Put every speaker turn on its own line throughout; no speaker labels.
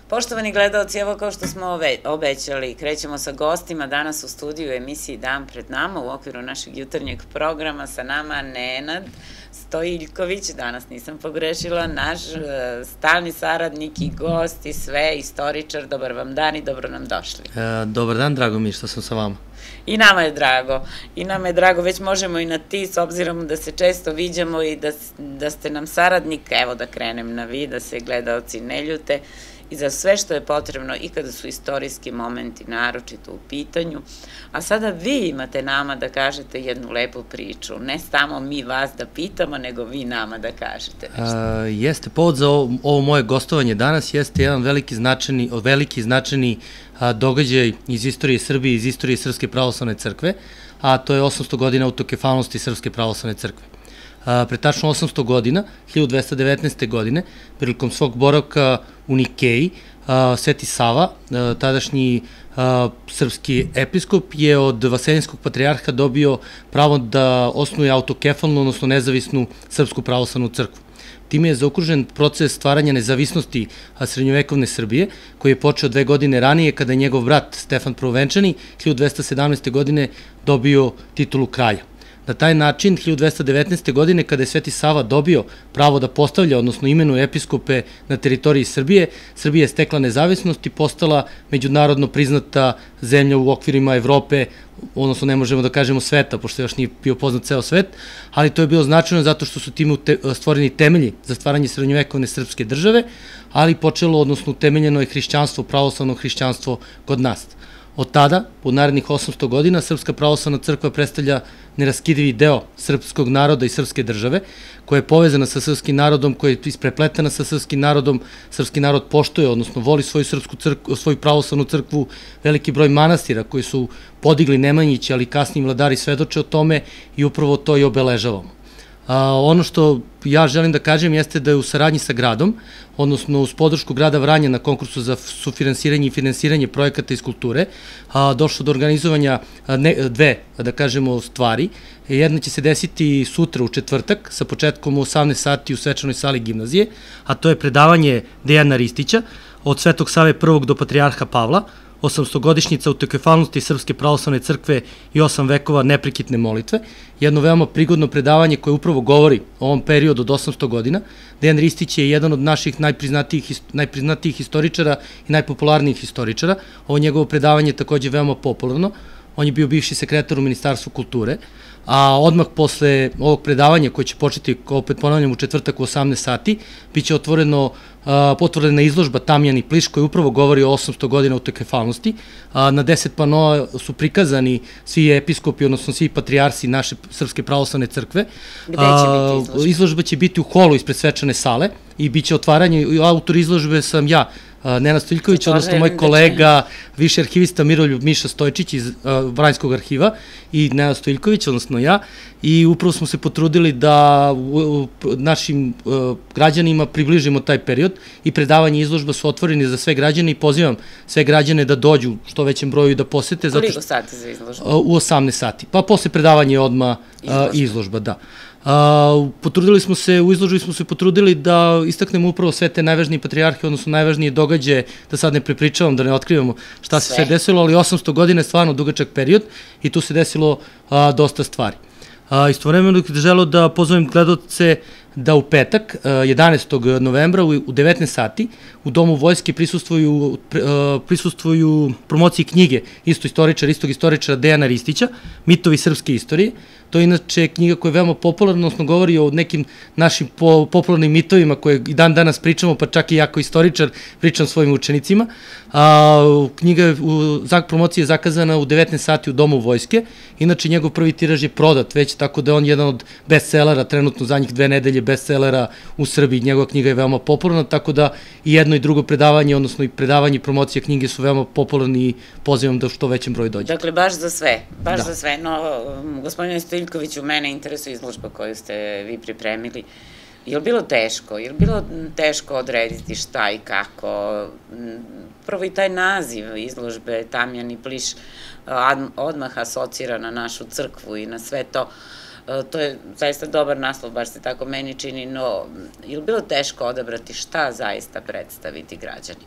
Poštovani gledalci, evo kao što smo obećali, krećemo sa gostima danas u studiju emisiji Dan pred nama u okviru našeg jutarnjeg programa. Sa nama Nenad Stojiljković, danas nisam pogrešila, naš stalni saradnik i gost i sve, istoričar. Dobar vam dan i dobro nam došli.
Dobar dan, drago mi je što sam sa vama.
I nama je drago, već možemo i na ti, s obzirom da se često viđamo i da ste nam saradnik. Evo da krenem na vi, da se gledalci ne ljute, i za sve što je potrebno i kada su istorijski momenti naročito u pitanju. A sada vi imate nama da kažete jednu lepu priču, ne samo mi vas da pitamo, nego vi nama da kažete nešto.
Jeste, povod za ovo moje gostovanje danas jeste jedan veliki značajni događaj iz istorije Srbije, iz istorije Srpske pravoslavne crkve, a to je 800 godina autokefalnosti Srpske pravoslavne crkve. Pre tačno 800 godina, 1219. godine, prilikom svog boravka u Nikeji, Sveti Sava, tadašnji srpski episkop, je od Vaseljenskog patrijarha dobio pravo da osnuje autokefalnu, odnosno nezavisnu Srpsku pravoslavnu crkvu. Time je zaokružen proces stvaranja nezavisnosti srednjovekovne Srbije, koji je počeo 2 godine ranije, kada je njegov brat Stefan Prvovenčani 1217. godine dobio titulu kralja. Na taj način, 1219. godine, kada je Sveti Sava dobio pravo da postavlja, odnosno imenuje episkope na teritoriji Srbije, Srbija je stekla nezavisnost i postala međunarodno priznata zemlja u okvirima Evrope, odnosno ne možemo da kažemo sveta, pošto još nije bio poznat ceo svet, ali to je bilo značajno zato što su time stvoreni temelji za stvaranje srednjovekovne srpske države, ali počelo, odnosno utemeljeno je hrišćanstvo, pravoslavno hrišćanstvo kod nas. Od tada, u narednih 800 godina, Srpska pravoslavna crkva predstavlja neraskidivi deo srpskog naroda i srpske države, koja je povezana sa srpskim narodom, koja je isprepletena sa srpskim narodom, srpski narod poštuje, odnosno voli svoju pravoslavnu crkvu, veliki broj manastira koji su podigli Nemanjići, ali kasniji vladari svedoče o tome i upravo to i obeležavamo. Ono što ja želim da kažem jeste da je u saradnji sa gradom, odnosno uz podršku grada Vranja na konkursu za sufinansiranje i finansiranje projekata iz kulture, došlo do organizovanja dve, da kažemo, stvari. Jedna će se desiti sutra u četvrtak sa početkom u 18 sati u svečanoj sali gimnazije, a to je predavanje Dejana Ristića od Svetog Save I do Patrijarha Pavla, 800-godišnjica autokefalnosti Srpske pravoslavne crkve i 8 vekova neprekitne molitve. Jedno veoma prigodno predavanje koje upravo govori o ovom periodu od 800 godina. Dejan Ristić je jedan od naših najpriznatijih historičara i najpopularnijih historičara. Ovo njegovo predavanje je takođe veoma popularno. On je bio bivši sekretar u Ministarstvu kulture, a odmah posle ovog predavanja koje će početi, opet ponavljam, u četvrtak u 18 sati, bit će otvorena izložba Tamjani Pliš, koja upravo govori o 800 godina autokefalnosti. Na 10 panoa su prikazani svi episkopi, odnosno svi patrijarsi naše Srpske pravoslavne crkve.
Gde će biti izložba?
Izložba će biti u holu ispred svečane sale i bit će otvaranje, autor izložbe sam ja, Nenad Stojiljković, odnosno moj kolega, viši arhivista Miroljub Miša Stojčić iz Vranjskog arhiva i Nenad Stojiljković, odnosno ja, i upravo smo se potrudili da našim građanima približimo taj period i predavanje i izložba su otvoreni za sve građane i pozivam sve građane da dođu što većem broju da posete.
Koliko sati za izložbu?
U 18 sati, pa posle predavanja je odmah izložba, da. U izložbi smo se potrudili da istaknemo upravo sve te najvažnije patrijarhe, odnosno najvažnije događaje, da sad ne prepričavam, da ne otkrivamo šta se sve desilo, ali 800 godina je stvarno dugačak period i tu se desilo dosta stvari. Istovremeno bih želeo da pozovem gledalce da u petak, 11. novembra u 19 sati u Domu vojske prisustvuju promociji knjige istog istoričara Dejana Ristića, Mitovi srpske istorije. To je inače knjiga koja je veoma popularna, odnosno govori o nekim našim popularnim mitovima koje i dan danas pričamo, pa čak i ja kao istoričar pričam svojim učenicima. Promocija je zakazana u 19 sati u Domu vojske. Inače, njegov prvi tiraž je prodat već, tako da je on jedan od bestsellera, trenutno zadnjih 2 nedelje bestsellera u Srbiji. Njegova knjiga je veoma popularna, tako da i jedno i drugo predavanje, odnosno i predavanje i promocija knjige su veoma popularni i pozivam da u što većem broju dođe.
Dakle, baš za sve, za sve. No, gospodine Stojiljkoviću, mene interesuje izložba koju ste vi pripremili. Je li bilo teško? Je li bilo teško odrediti šta i kako? Prvo i taj naziv izložbe Tamjani Pliš odmah asocira na našu crkvu i na sve to. To je zaista dobar naslov, baš se tako meni čini, no je li bilo teško odabrati šta zaista predstaviti građanima?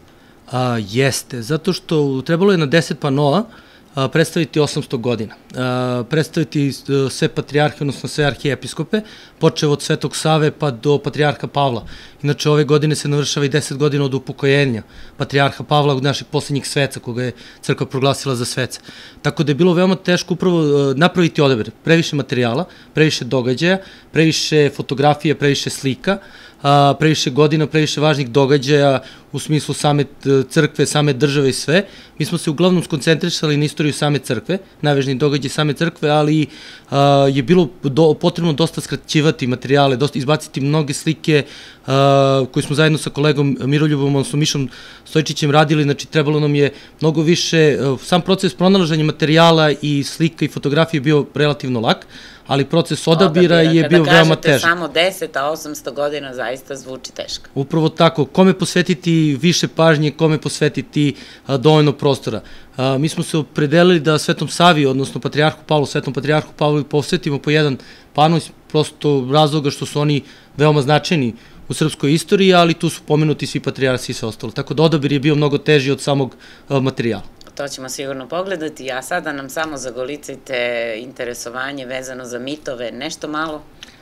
Jeste, zato što trebalo je na 10 panoa predstaviti 800 godina, predstaviti sve patrijarhe, odnosno sve arhijepiskope, počeo od Svetog Save pa do patrijarha Pavla. Inače, ove godine se navršava i 10 godina od upokojenja patrijarha Pavla, od naših poslednjih sveca, koga je crkva proglasila za sveca. Tako da je bilo veoma teško upravo napraviti odabir. Previše materijala, previše događaja, previše fotografije, previše slika, previše godina, previše važnih događaja u smislu same crkve, same države i sve. Mi smo se uglavnom skoncentrisali na istoriju same crkve, najvažniji događaj same crkve, ali je bilo potrebno dosta skraćivati materijale, izbaciti mnoge slike koje smo zajedno sa kolegom Miroljubom, odnosno Mišom Stojčićem radili, znači trebalo nam je mnogo više, sam proces pronalaženja materijala i slika i fotografije je bio relativno lak, ali proces odabira je bio veoma težak.
Samo 10, a 800 godina zaista zvuči teško.
Upravo tako, kome posvetiti više pažnje, kome posvetiti dovoljno prostora. Mi smo se opredelili da Svetom Savi, odnosno Svetom patrijarhu Pavlu posvetimo po jedan pano, prosto razloga što su oni veoma značajni u srpskoj istoriji, ali tu su pomenuti svi patrijarsi i sve ostalo. Tako da odabir je bio mnogo teži od samog materijala.
To ćemo sigurno pogledati, a sada nam samo zagolicajte interesovanje vezano za mitove, nešto malo.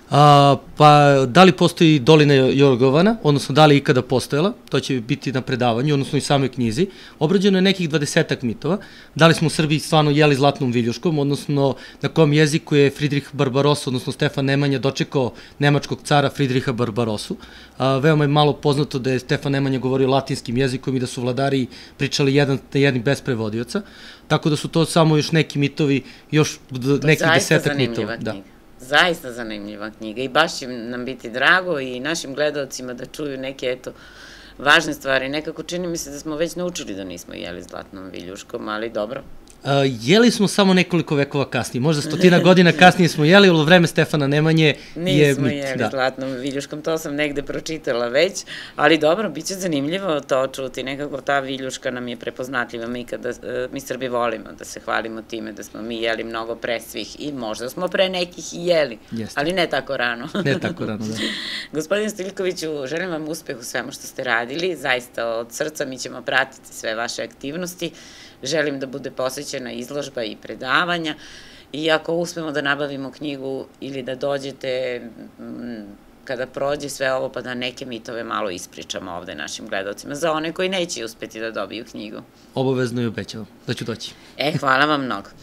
Pa, da li postoji dolina Jorgovana, odnosno da li je ikada postojala, to će biti na predavanju, odnosno i samoj knjizi. Obrađeno je nekih 20-ak mitova. Da li smo u Srbiji stvarno jeli zlatnom viljuškom, odnosno na kom jeziku je Fridrih Barbarossa, odnosno Stefan Nemanja, dočekao nemačkog cara Fridriha Barbarosu. Veoma je malo poznato da je Stefan Nemanja govorio latinskim jezikom i da su vladari pričali jedni bez prevodioca. Tako da su to samo još neki mitovi, još nekih 10-ak mitova.
Zaista zanimljiva knjiga i baš će nam biti drago i našim gledalcima da čuju neke, eto, važne stvari. Nekako čini mi se da smo već naučili da nismo jeli zlatnom viljuškom, ali dobro.
Jeli smo samo nekoliko vekova kasnije, možda 100 godina kasnije smo jeli, ali u vreme Stefana Nemanje je
nismo jeli zlatnom viljuškom, to sam negde pročitala već, ali dobro, bit će zanimljivo to čuti, nekako ta viljuška nam je prepoznatljiva, mi Srbi volimo da se hvalimo time da smo mi jeli mnogo pre svih i možda smo pre nekih i jeli, ali ne tako rano.
Ne tako rano, da.
Gospodin Stojiljkoviću, želim vam uspeh u svemu što ste radili, zaista od srca mi ćemo pratiti sve vaše aktivnosti. Želim da bude posvećena izložba i predavanja i ako uspemo da nabavimo knjigu ili da dođete kada prođe sve ovo pa da neke mitove malo ispričamo ovde našim gledalcima, za one koji neće uspeti da dobiju knjigu.
Obavezno i obećavam da ću doći.
Hvala vam mnogo.